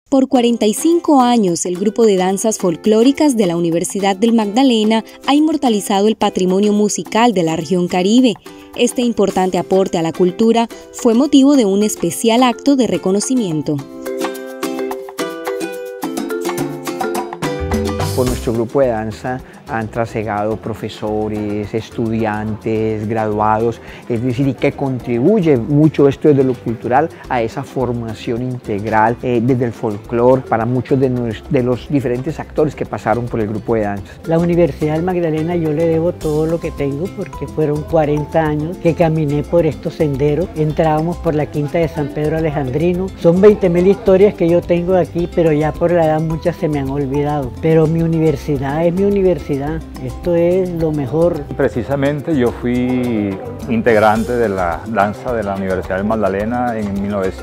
Por 45 años, el grupo de danzas folclóricas de la Universidad del Magdalena ha inmortalizado el patrimonio musical de la región Caribe. Este importante aporte a la cultura fue motivo de un especial acto de reconocimiento. Por nuestro grupo de danza han trasegado profesores, estudiantes, graduados, es decir, y que contribuye mucho esto desde lo cultural a esa formación integral desde el folclore para muchos de los diferentes actores que pasaron por el grupo de danza. La Universidad del Magdalena yo le debo todo lo que tengo porque fueron 40 años que caminé por estos senderos, entrábamos por la Quinta de San Pedro Alejandrino, son 20.000 historias que yo tengo aquí, pero ya por la edad muchas se me han olvidado, pero mi universidad es mi universidad. Esto es lo mejor. Precisamente yo fui integrante de la danza de la Universidad del Magdalena en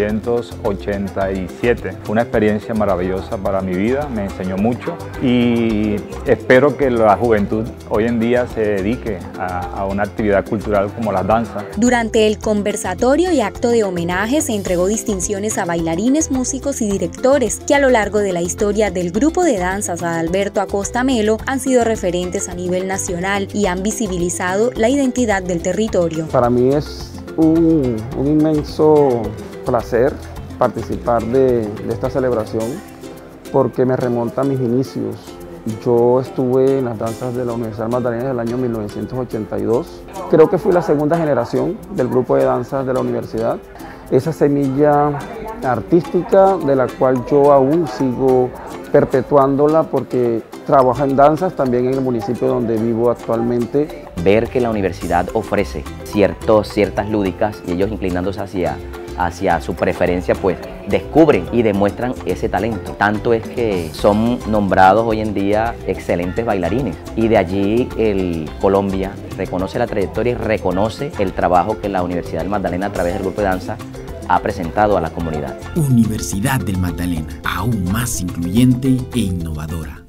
1987. Fue una experiencia maravillosa para mi vida, me enseñó mucho y espero que la juventud hoy en día se dedique a una actividad cultural como la danza. Durante el conversatorio y acto de homenaje se entregó distinciones a bailarines, músicos y directores que a lo largo de la historia del grupo de danzas Adalberto Acosta Melo han sido referentes a nivel nacional y han visibilizado la identidad del territorio. Para mí es un inmenso placer participar de esta celebración porque me remonta a mis inicios. Yo estuve en las danzas de la Universidad Magdalena del año 1982. Creo que fui la segunda generación del grupo de danzas de la universidad. Esa semilla artística de la cual yo aún sigo perpetuándola porque trabajo en danzas también en el municipio donde vivo actualmente. Ver que la universidad ofrece ciertas lúdicas y ellos inclinándose hacia su preferencia, pues descubren y demuestran ese talento. Tanto es que son nombrados hoy en día excelentes bailarines y de allí Colombia reconoce la trayectoria y reconoce el trabajo que la Universidad del Magdalena a través del grupo de danza ha presentado a la comunidad. Universidad del Magdalena, aún más incluyente e innovadora.